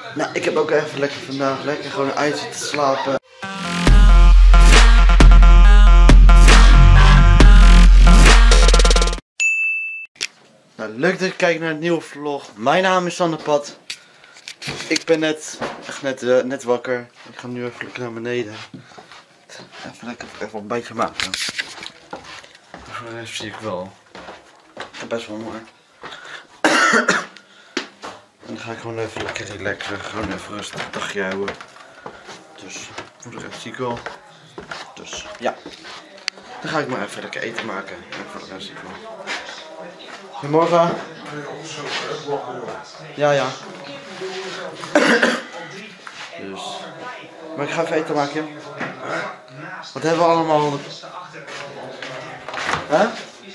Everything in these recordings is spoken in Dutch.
Nou, ik heb ook even lekker vandaag lekker gewoon uit zitten slapen. Nou, leuk dat je kijkt naar een nieuwe vlog. Mijn naam is Sander Pat. Ik ben net wakker. Ik ga nu even lekker naar beneden. Even een beetje maken. Voor de rest zie ik wel. Ik heb best wel honger. En dan ga ik gewoon even lekker relaxen. Gewoon even rustig een dagje houden. Dus voor de rest zie ik wel. Dus ja. Dan ga ik maar even lekker eten maken. En voor de rest zie ik wel. Goedemorgen. Ja. Dus. Maar ik ga even eten maken. Wat hebben we allemaal? Hè?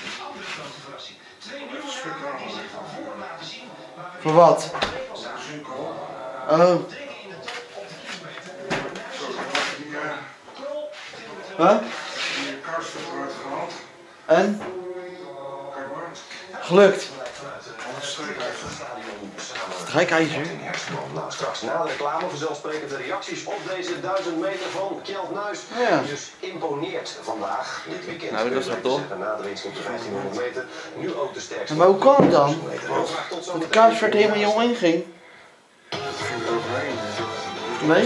Voor wat? Oh. Huh? En? Gelukt. Strijkijzer? Nou, straks na de reclame vanzelfsprekend de reacties op deze 1000 meter van Kjeld Nuis. Ja. Dus imponeert vandaag, dit weekend. Nou, dat is wel tof. Na de winst op de 1500 meter, nu ook de sterkste. Maar hoe kan het dan? Dat de kaarsvert helemaal niet omheen ging? Nee?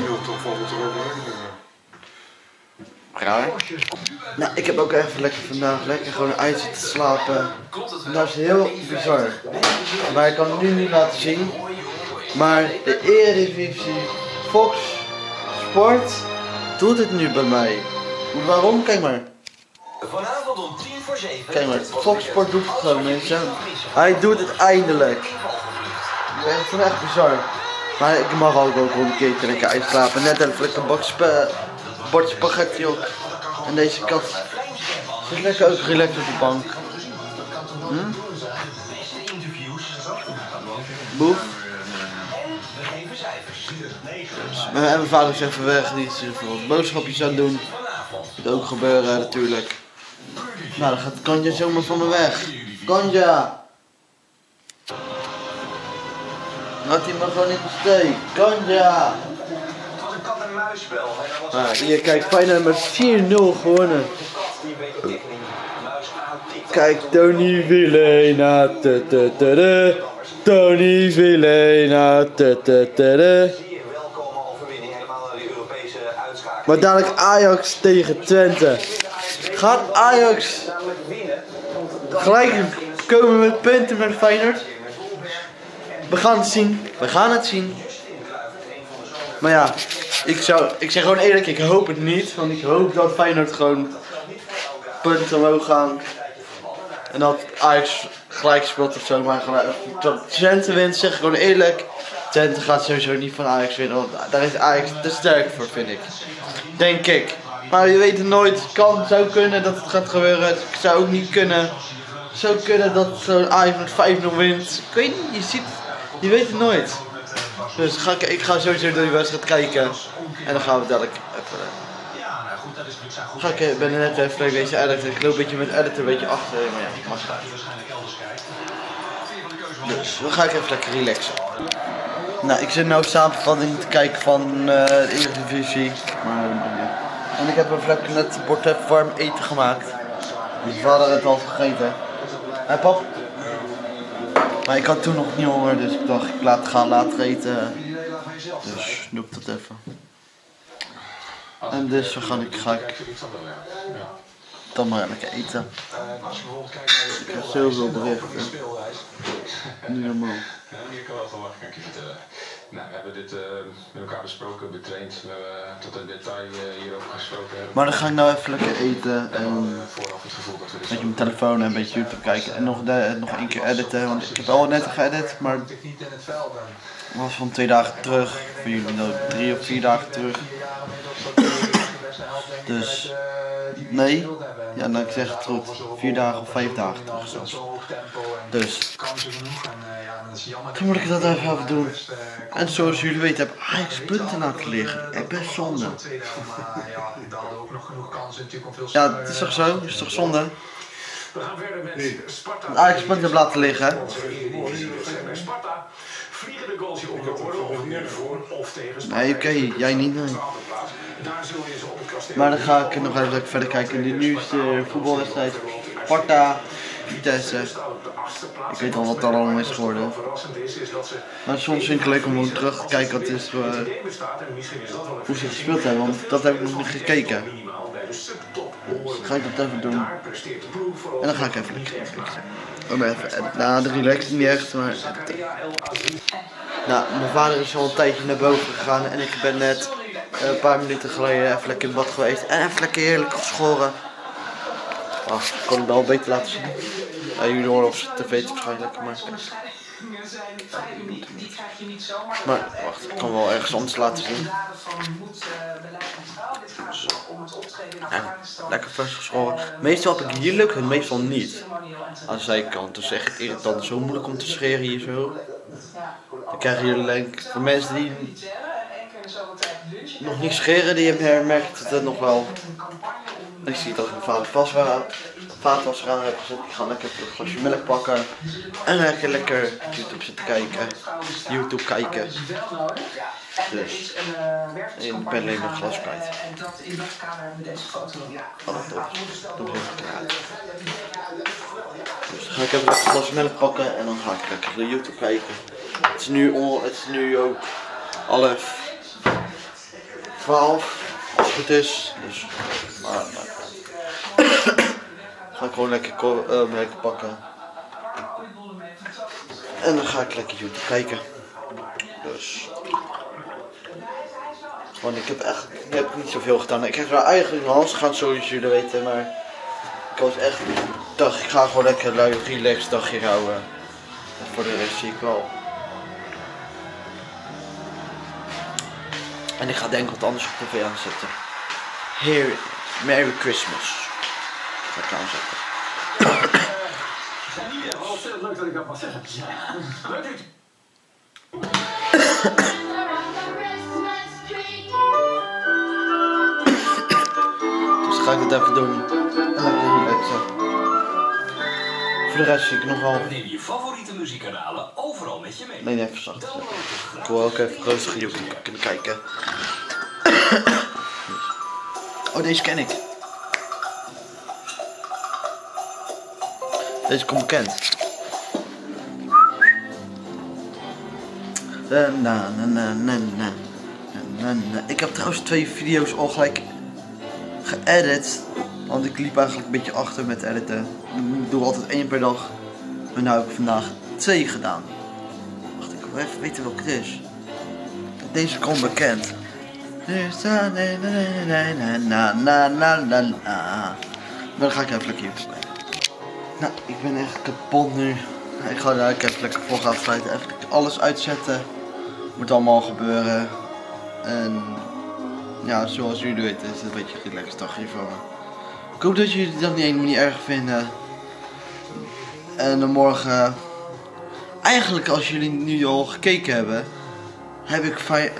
Raar. Nou, ik heb ook even lekker vandaag lekker gewoon uit zitten slapen. Dat is heel bizar. Maar ik kan het nu niet laten zien. Maar de Eredivisie Fox Sport doet het nu bij mij. Waarom? Kijk maar. Vanavond om 6:50. Kijk maar, Fox Sport doet het gewoon, mensen. Hij doet het eindelijk. Ik vind het echt bizar. Maar ik mag ook gewoon een keertje lekker uitslapen. Net even lekker bord spaghetti op. En deze kat zit lekker ook relaxed op de bank. Boef. En mijn vader is even weg, die is even wat boodschapjes aan het doen. Dat moet ook gebeuren natuurlijk. Nou, dan gaat Kanja zomaar van me weg. Kanja! Laat hij me gewoon in de steek. Kanja! Het was een kat-en-muisspel. Hier, kijk, Feyenoord met 4-0 gewonnen. Kijk, Tony Vilena, Tony Vilena, Maar dadelijk Ajax tegen Twente. Gaat Ajax gelijk komen met punten met Feyenoord? We gaan het zien. We gaan het zien. Maar ja, ik zeg gewoon eerlijk, ik hoop het niet. Want ik hoop dat Feyenoord gewoon punten omhoog gaan. En dat Ajax gelijk speelt of zo. Maar dat Twente wint, zeg ik gewoon eerlijk. Twente gaat sowieso niet van Ajax winnen. Want daar is Ajax te sterk voor, vind ik. Denk ik. Maar je weet het nooit. Het zou kunnen dat het gaat gebeuren. Het zou ook niet kunnen. Het zou kunnen dat zo'n Ajax met 5-0 wint. Ik weet niet, je weet het nooit. Dus ik ga sowieso door die wedstrijd kijken. En dan gaan we dadelijk even... Ik ben er net even deze editen. Ik loop een beetje met editen een beetje achter. Maar ja, ik mag het. Dus dan ga ik even lekker relaxen. Nou, ik zit nu samenvatting te kijken van de Eredivisie. En ik heb even lekker net het bord even warm eten gemaakt. Mijn vader heeft het al gegeten. Hé pap? Maar ik had toen nog niet honger, dus ik dacht ik ga later eten. Dus doe ik dat even. En dus ga ik dan maar lekker eten. Ik heb zoveel berichten. Niet normaal. Hier kan wel verwachten, kan ik je vertellen. Nou, we hebben dit met elkaar besproken, betraind. We hebben tot in detail hierover gesproken. Maar dan ga ik nou even lekker eten en vooraf het gevoel dat we een beetje mijn telefoon en een beetje YouTube kijken. En nog één keer editen, want ik heb al net geëdit, maar het was van 2 dagen terug. Voor jullie nou 3 of 4 dagen terug. Dus, nee, ja, nou ik zeg het goed, 4 dagen of 5 dagen terug zelfs. Dus, toen moet ik dat even doen. En zoals jullie weten heb Ajax punten laten liggen. Echt best zonde. Ja, het is toch zo? Het is toch zonde? Ajax punten heb laten liggen. Vliegen de goals je om de orde of nu voor of tegen Nee, oké, jij niet, nee. Daar zul je ze op het kasteel. Maar dan ga ik nog even verder kijken in de nieuwste voetbalwedstrijd. Sparta, Vitesse. Ik weet al wat er allemaal is geworden. Maar soms vind ik het leuk om terug te kijken wat is, hoe ze gespeeld hebben, want dat heb ik nog niet gekeken. Dus dan ga ik dat even doen. En dan ga ik even lekker. Nou, de relax niet echt, maar... Nou, mijn vader is al een tijdje naar boven gegaan en ik ben net een paar minuten geleden even lekker in bad geweest. En even lekker heerlijk geschoren. Oh, ik kan het wel beter laten zien. Jullie horen op tv waarschijnlijk, maar wacht, ik kan wel ergens anders laten zien. Ja, lekker vers geschoren. Meestal heb ik hier lukt en meestal niet. Aan de zijkant, dus echt irritant. Zo moeilijk om te scheren hier zo. Dan krijgen jullie voor mensen die nog niet scheren, die merkt het nog wel. Ik zie dat mijn vader vaatwasser aan heb gezet. Ik ga lekker een glasje melk pakken. En lekker YouTube zitten kijken. YouTube kijken. Dus. Ik ben alleen nog glas kwijt. Oh, dat doe ik even klaar. Dus dan ga ik even lekker een glasje melk pakken. En dan ga ik lekker naar YouTube kijken. Het is nu ook 11:12. Als het goed is. Dus. Ga ik gewoon lekker melk pakken. En dan ga ik lekker YouTube kijken. Dus. Want ik heb niet zoveel gedaan. Ik heb er eigenlijk naar Hans gegaan, zoals jullie weten. Maar ik was echt. Ik ga gewoon lekker lui relax dagje houden. En voor de rest zie ik wel. En ik ga denk ik wat anders op tv aanzetten. Here, Merry Christmas. Dat ga ik aanzetten. Ja, ontzettend leuk dat ik dat mag zeggen. Leuk. Dus ga ik dit even doen. Lekker relaxen. Voor de rest zie ik nog wel. Neem je favoriete muziekkanalen overal met je mee. Nee, even zacht. Ik wil ook even rustig YouTube kunnen kijken. Oh, deze ken ik. Deze komt bekend. Ik heb trouwens 2 video's al gelijk geëdit. Want ik liep eigenlijk een beetje achter met editen. Ik doe altijd 1 per dag. Maar nu heb ik vandaag 2 gedaan. Wacht, ik wil even weten welke het is. Deze komt bekend. Maar dan ga ik even lekker YouTube kijken. Nou, ik ben echt kapot nu. Ik ga daar even lekker voor gaan sluiten. Even alles uitzetten. Moet allemaal gebeuren. En ja, zoals jullie weten is het een beetje een relaxed dagje voor me. Ik hoop dat jullie dat niet erg vinden. En dan morgen. Eigenlijk als jullie nu al gekeken hebben. Heb ik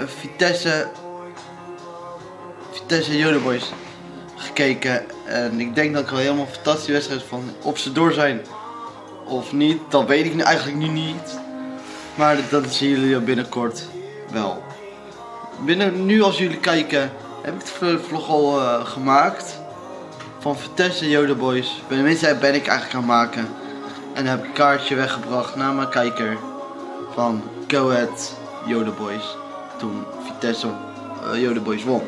Vitesse Yoda Boys gekeken. En ik denk dat ik wel helemaal een fantastische wedstrijd van. Of ze door zijn of niet, dat weet ik nu eigenlijk nu niet. Maar dat zien jullie binnenkort wel. Nu als jullie kijken, heb ik de vlog al gemaakt. Van Vitesse Yoda Boys. Tenminste ben ik eigenlijk aan het maken. En dan heb ik een kaartje weggebracht naar mijn kijker. Van Go Ahead Yoda Boys. Toen Vitesse Yoda Boys won.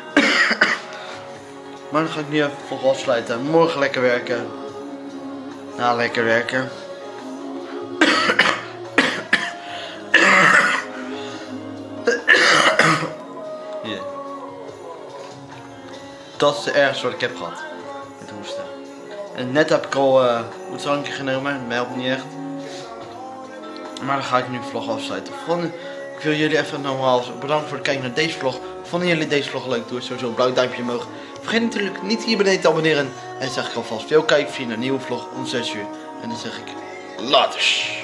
Maar dan ga ik nu even de vlog afsluiten. Morgen lekker werken. Nou, lekker werken. Yeah. Dat is het ergste wat ik heb gehad. Met hoesten. En net heb ik al hoeddrankje genomen. Dat helpt niet echt. Maar dan ga ik nu de vlog afsluiten. Ik wil jullie even nogmaals bedanken voor het kijken naar deze vlog. Vonden jullie deze vlog leuk? Doe sowieso een blauw duimpje omhoog. Vergeet natuurlijk niet hier beneden te abonneren. En zeg ik alvast veel kijken via een nieuwe vlog om 6 uur. En dan zeg ik laters.